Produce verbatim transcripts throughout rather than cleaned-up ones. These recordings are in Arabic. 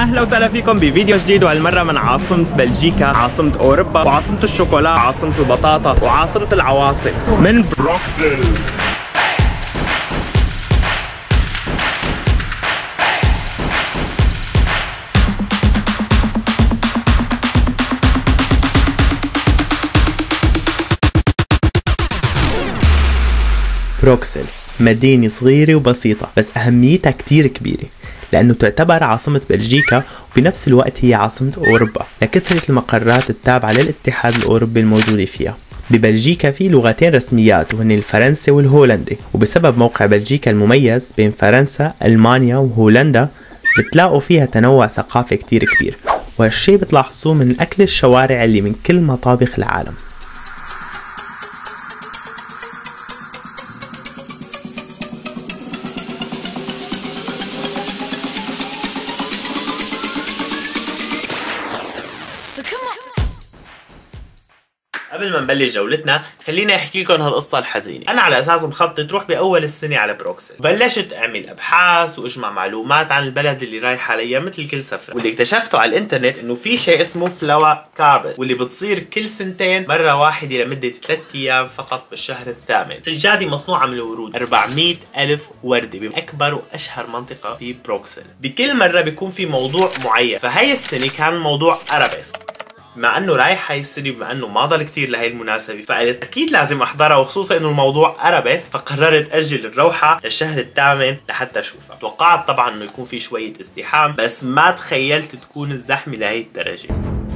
اهلا وسهلا فيكم بفيديو جديد، وهالمره من عاصمه بلجيكا، عاصمه اوروبا، وعاصمه الشوكولا، عاصمه البطاطا، وعاصمه العواصم، من بروكسل. بروكسل مدينة صغيرة وبسيطة، بس أهميتها كتير كبيرة لأنه تعتبر عاصمة بلجيكا، وبنفس الوقت هي عاصمة أوروبا لكثرة المقرات التابعة للاتحاد الأوروبي الموجودة فيها. ببلجيكا في لغتين رسميات وهن الفرنسي والهولندي، وبسبب موقع بلجيكا المميز بين فرنسا، ألمانيا وهولندا بتلاقوا فيها تنوع ثقافي كتير كبير، وهالشي بتلاحظوه من أكل الشوارع اللي من كل مطابخ العالم. قبل ما نبلش جولتنا خليني احكي لكم هالقصه الحزينه. انا على اساس مخطط روح باول السنه على بروكسل، بلشت اعمل ابحاث واجمع معلومات عن البلد اللي رايح عليها مثل كل سفره، واللي اكتشفته على الانترنت انه في شيء اسمه فلاور كاربت، واللي بتصير كل سنتين مره واحده لمده ثلاث ايام فقط بالشهر الثامن. سجادي مصنوعه من الورود، أربعمئة ألف ورده باكبر واشهر منطقه في بروكسل. بكل مره بيكون في موضوع معين، فهي السنه كان موضوع ارابيسك. مع انه رايح هاي السنه وبما انه ما ضل كثير لهي المناسبه، فقلت اكيد لازم احضرها، وخصوصا انه الموضوع ارابيسك، فقررت اجل الروحه للشهر الثامن لحتى اشوفها. توقعت طبعا انه يكون في شويه ازدحام، بس ما تخيلت تكون الزحمه لهي الدرجه.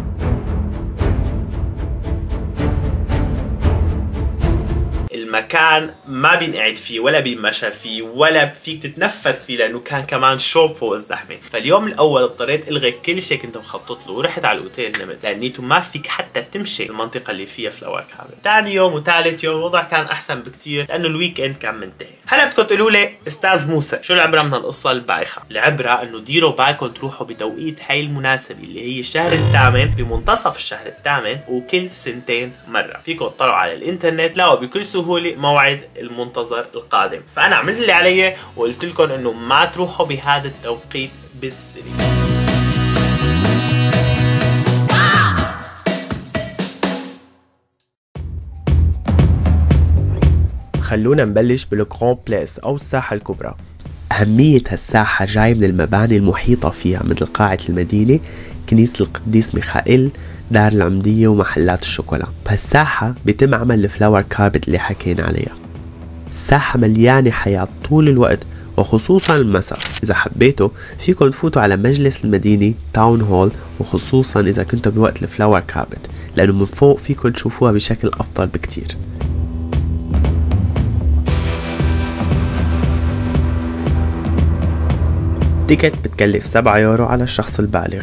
المكان ما بينقعد فيه ولا بينمشى فيه ولا فيك تتنفس فيه، لانه كان كمان شوب فوق الزحمه. فاليوم الاول اضطريت الغي كل شيء كنت مخطط له ورحت على الاوتيل نمت، لانيته ما فيك حتى تمشي المنطقه اللي فيها فلاور كابل. ثاني يوم وثالث يوم الوضع كان احسن بكثير، لانه الويك اند كان منتهي. هلا بدكم تقولوا لي استاذ موسى شو العبره من هالقصه البايخه؟ العبره انه ديروا بالكم تروحوا بتوقيت هاي المناسبه اللي هي الشهر الثامن، بمنتصف الشهر الثامن، وكل سنتين مره. فيكم تطلعوا على الانترنت تلاقوا بكل سهوله موعد المنتظر القادم. فانا عملت اللي علي وقلت لكم انه ما تروحوا بهذا التوقيت بالسري. خلونا نبلش بالجراند بليس او الساحه الكبرى. أهمية هالساحة جاي من المباني المحيطة فيها، مثل قاعة المدينة، كنيسة القديس ميخائيل، دار العمدية، ومحلات الشوكولا. بهالساحة بيتم عمل الفلاور كاربت اللي حكينا عليها. الساحة مليانة حياة طول الوقت، وخصوصا المساء. إذا حبيتوا فيكم تفوتوا على مجلس المدينة تاون هول، وخصوصا إذا كنتوا بوقت الفلاور كاربت، لأنه من فوق فيكم تشوفوها بشكل أفضل بكتير. تيكت بتكلف سبعة يورو على الشخص البالغ.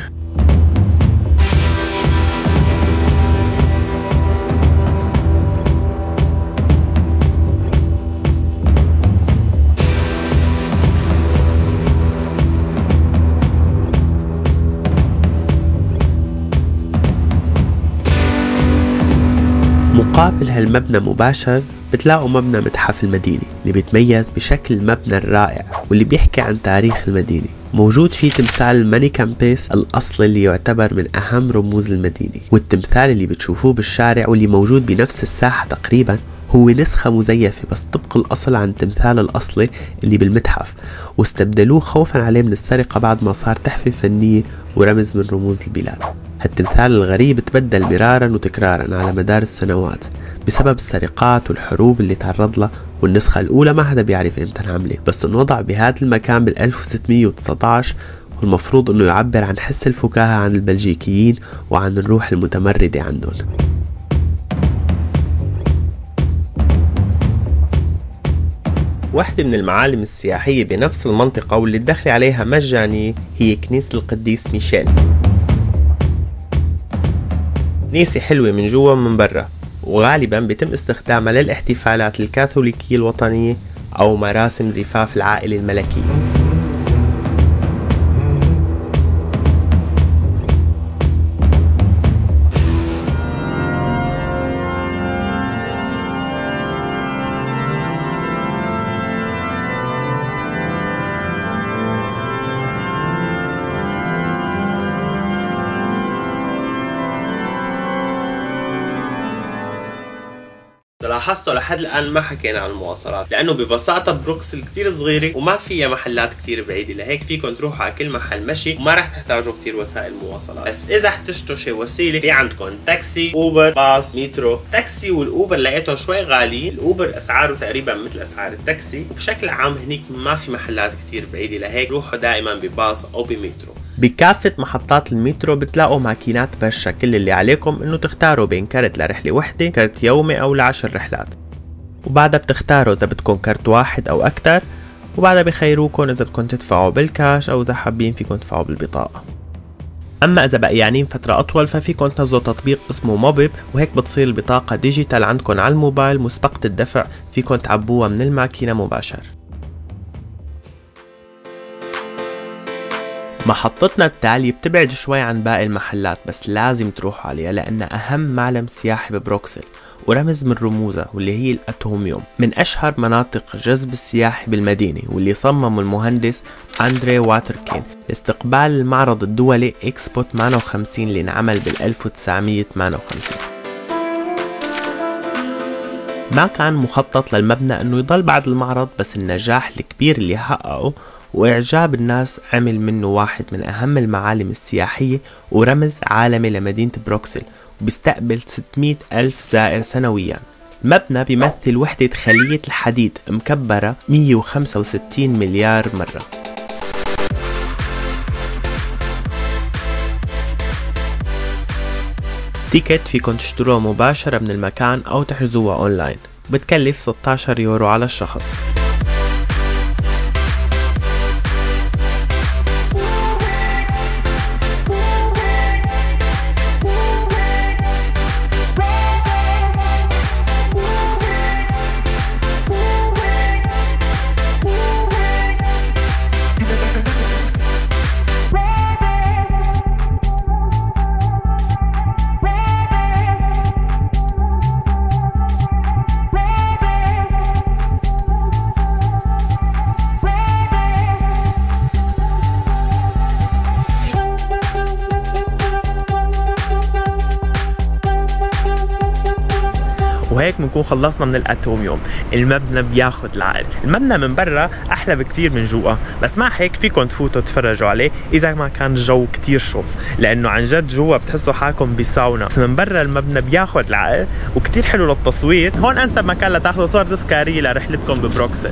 مقابل هالمبنى مباشر بتلاقوا مبنى متحف المدينة، اللي بيتميز بشكل المبنى الرائع واللي بيحكي عن تاريخ المدينة. موجود فيه تمثال الماني كامبيس الأصلي اللي يعتبر من أهم رموز المدينة، والتمثال اللي بتشوفوه بالشارع واللي موجود بنفس الساحة تقريبا هو نسخة مزيفة بس طبق الأصل عن التمثال الأصلي اللي بالمتحف، واستبدلوه خوفا عليه من السرقة بعد ما صار تحفة فنية ورمز من رموز البلاد. هالتمثال الغريب تبدل مرارا وتكرارا على مدار السنوات بسبب السرقات والحروب اللي تعرض لها، والنسخة الأولى ما حدا بيعرف امتى انعملت، بس انوضع بهذا المكان بال ألف وستمئة وتسعة عشر، والمفروض انه يعبر عن حس الفكاهة عن البلجيكيين وعن الروح المتمردة عندهم. واحدة من المعالم السياحية بنفس المنطقة واللي الدخل عليها مجاني هي كنيسة القديس ميشيل. كنيسة حلوة من جوا ومن برا، وغالبا بيتم استخدامها للاحتفالات الكاثوليكية الوطنية أو مراسم زفاف العائلة الملكية. لاحظتوا لحد الان ما حكينا عن المواصلات، لانه ببساطه بروكسل كتير صغيره وما فيها محلات كتير بعيده، لهيك فيكم تروحوا على كل محل مشي وما رح تحتاجوا كتير وسائل مواصلات. بس اذا احتجتوا شي وسيله في عندكم تاكسي، اوبر، باص، مترو. التاكسي والاوبر لقيتهم شوي غاليين، الاوبر اسعاره تقريبا مثل اسعار التاكسي، وبشكل عام هنيك ما في محلات كتير بعيده، لهيك روحوا دائما بباص او بمترو. بكافة محطات المترو بتلاقوا ماكينات برشا، كل اللي عليكم انه تختاروا بين كرت لرحلة وحدة، كرت يومي او لعشر رحلات، وبعدها بتختاروا اذا بدكم كرت واحد او اكتر، وبعدها بخيروكم اذا بدكم تدفعوا بالكاش او اذا حابين فيكم تدفعوا بالبطاقة. اما اذا بقيانين فترة اطول ففيكم تنزلوا تطبيق اسمه موبيب، وهيك بتصير البطاقة ديجيتال عندكم على الموبايل مسبقة الدفع، فيكم تعبوها من الماكينة مباشر. محطتنا التالية بتبعد شوي عن باقي المحلات، بس لازم تروحوا عليها لأنها أهم معلم سياحي ببروكسل ورمز من رموزها، واللي هي الأتوميوم، من أشهر مناطق جذب السياحي بالمدينة، واللي صممه المهندس أندري واتركين لاستقبال المعرض الدولي إكسبو ثمانية وخمسين اللي انعمل بال ألف وتسعمية وثمانية وخمسين. ما كان مخطط للمبنى انه يضل بعد المعرض، بس النجاح الكبير اللي حققه واعجاب الناس عمل منه واحد من اهم المعالم السياحية ورمز عالمي لمدينة بروكسل، وبيستقبل ستمية ألف زائر سنويا. المبنى بيمثل وحدة خلية الحديد مكبرة مية وخمسة وستين مليار مرة. تيكت فيكن تشتروها مباشرة من المكان أو تحجزوها أونلاين، بتكلف ستة عشر يورو على الشخص. وهيك بنكون خلصنا من الاتوميوم. المبنى بياخد العقل، المبنى من برا احلى بكتير من جوا، بس مع هيك فيكم تفوتوا تتفرجوا عليه اذا ما كان الجو كتير شوف، لانه عن جد جوا بتحسوا حالكم بساونا، بس من برا المبنى بياخد العقل وكتير حلو للتصوير. هون انسب مكان لتاخذوا صور تذكاريه لرحلتكم ببروكسل.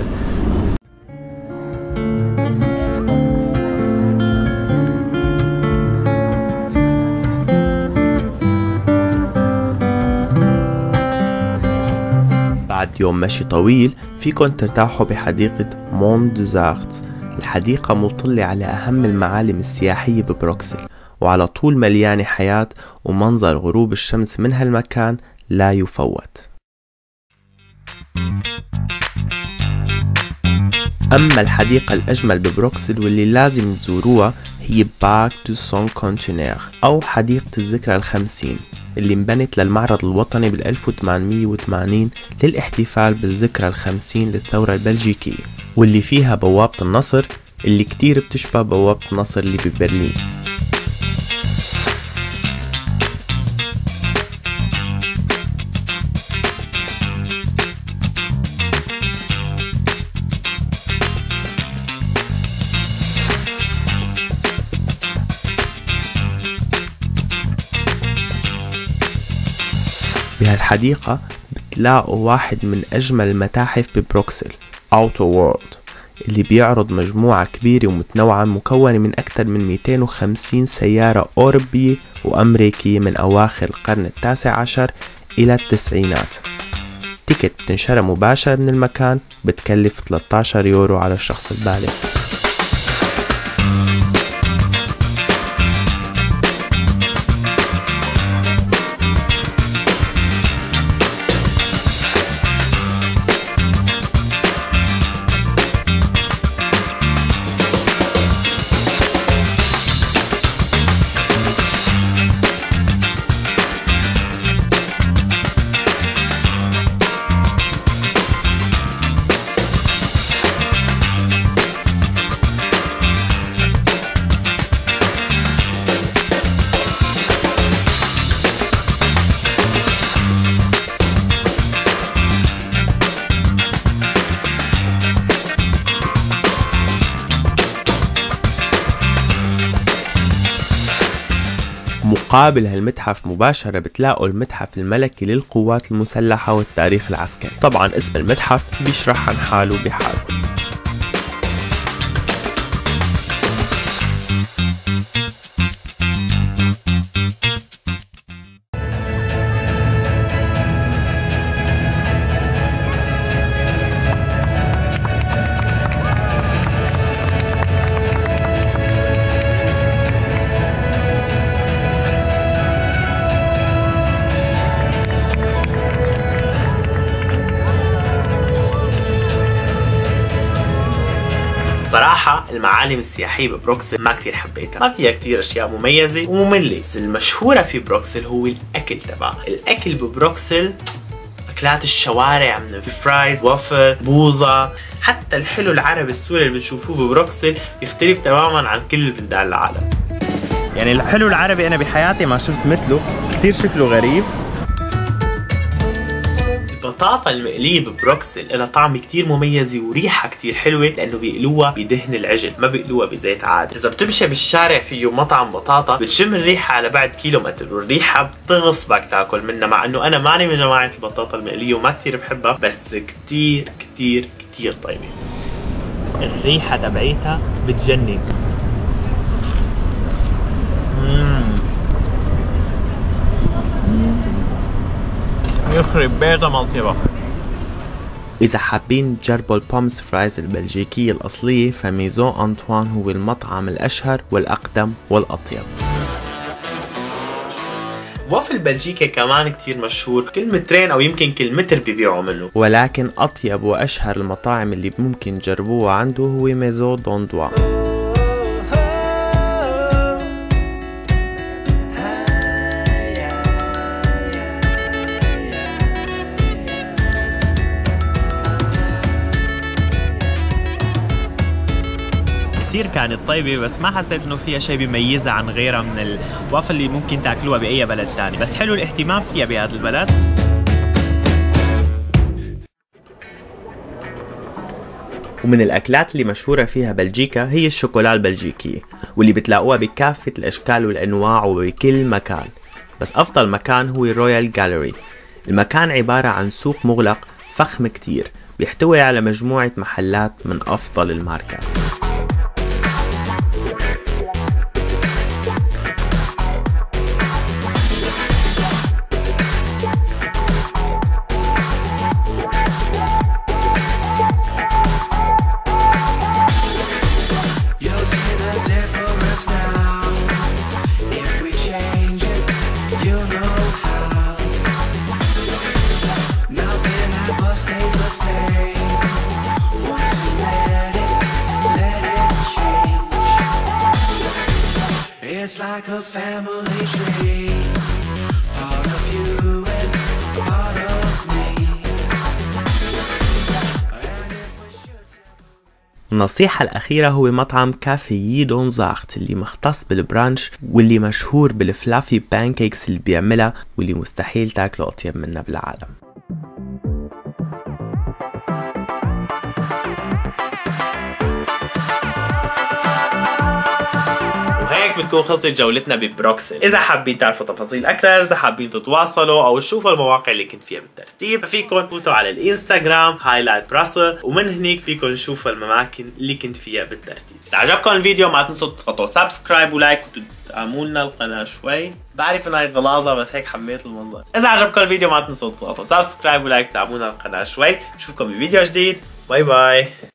بعد يوم مشي طويل فيكن ترتاحوا بحديقة موند زاغت. الحديقة مطلة على أهم المعالم السياحية ببروكسل، وعلى طول مليانة حياة، ومنظر غروب الشمس من هالمكان لا يفوت. أما الحديقة الأجمل ببروكسل واللي لازم تزوروها هي باك دو سون كونتينير أو حديقة الذكرى الخمسين، اللي انبنت للمعرض الوطني بال ألف وثمانمية وثمانين للاحتفال بالذكرى الخمسين للثورة البلجيكية، واللي فيها بوابة النصر اللي كتير بتشبه بوابة النصر اللي ببرلين. بهالحديقة بتلاقوا واحد من أجمل المتاحف ببروكسل، أوتو وورلد، اللي بيعرض مجموعة كبيرة ومتنوعة مكونة من أكثر من مئتين وخمسين سيارة أوروبية وأمريكية من أواخر القرن التاسع عشر إلى التسعينات. تيكت بتنشرى مباشرة من المكان، بتكلف ثلاثة عشر يورو على الشخص البالغ. مقابل هالمتحف مباشرة بتلاقوا المتحف الملكي للقوات المسلحة والتاريخ العسكري. طبعا اسم المتحف بيشرح عن حاله بحاله. صراحة المعالم السياحية ببروكسل ما كتير حبيتها، ما فيها كتير اشياء مميزة ومملة، بس المشهورة في بروكسل هو الاكل تبعها. الاكل ببروكسل اكلات الشوارع من فرايز، وافل، بوظة، حتى الحلو العربي السوري اللي بتشوفوه ببروكسل بيختلف تماما عن كل بلدان العالم. يعني الحلو العربي انا بحياتي ما شفت مثله، كتير شكله غريب. البطاطا المقلية ببروكسل لها طعم كتير مميز وريحة كتير حلوة لأنه بيقلوها بدهن العجل، ما بيقلوها بزيت عادي. إذا بتمشي بالشارع فيه مطعم بطاطا بتشم الريحة على بعد كيلو متر، والريحة بتغصبك تاكل منها، مع إنه أنا ماني من جماعة البطاطا المقلية وما كتير بحبها، بس كتير كتير كتير طيبة. الريحة تبعيتها بتجنن. يخرب بيتها ملطبة. إذا حابين تجربوا البومز فرايز البلجيكية الأصلية فميزون أنطوان هو المطعم الأشهر والأقدم والأطيب. وافل بلجيكا كمان كتير مشهور، كل مترين أو يمكن كل متر بيبيعوا منه. ولكن أطيب وأشهر المطاعم اللي ممكن تجربوها عنده هو ميزون دوندوا. كتير كانت طيبة، بس ما حسيت انه فيها شيء بيميزها عن غيرها من الوافل اللي ممكن تاكلوها باي بلد ثاني، بس حلو الاهتمام فيها بهذا البلد. ومن الأكلات اللي مشهورة فيها بلجيكا هي الشوكولا البلجيكية، واللي بتلاقوها بكافة الأشكال والأنواع وبكل مكان، بس أفضل مكان هو رويال جاليري. المكان عبارة عن سوق مغلق فخم كتير بيحتوي على مجموعة محلات من أفضل الماركات. It's like a family tree, part of you and part of me. النصيحة الأخيرة هو مطعم كافي ييدون زاخت اللي مختص بالبرانش واللي مشهور بالفلافي بانكيكس اللي بيعملها واللي مستحيل تاكله أطيب منها بالعالم. وهيك بتكون خلصت جولتنا ببروكسل. إذا حابين تعرفوا تفاصيل أكثر، إذا حابين تتواصلوا أو تشوفوا المواقع اللي كنت فيها بالترتيب، فيكم تفوتوا على الانستغرام هايلايت براسل، ومن هنيك فيكم تشوفوا الأماكن اللي كنت فيها بالترتيب. إذا عجبكم الفيديو ما تنسوا تضغطوا سبسكرايب ولايك وتدعموا لنا القناة شوي. بعرف إن هاي غلاظة بس هيك حبيت المنظر. إذا عجبكم الفيديو ما تنسوا تضغطوا سبسكرايب ولايك وتدعموا لنا القناة شوي. نشوفكم بفيديو جديد. باي باي.